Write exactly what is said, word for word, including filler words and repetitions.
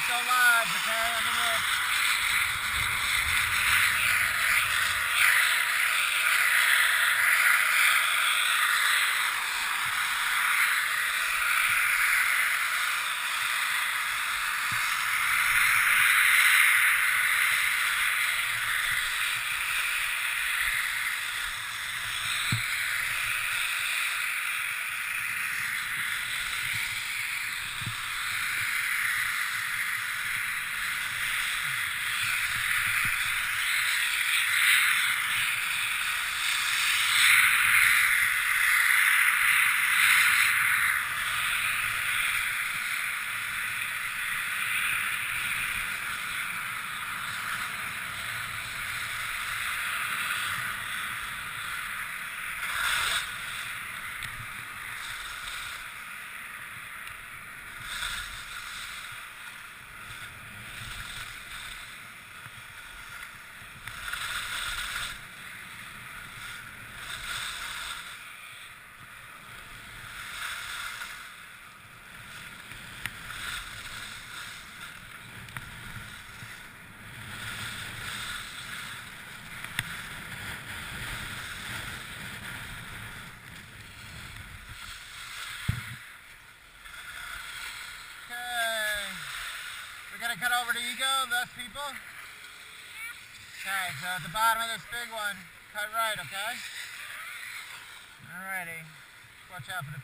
go live, okay? I'm in it. We're gonna cut over to Ego, less people. Okay, so at the bottom of this big one, cut right, okay? Alrighty. Watch out for the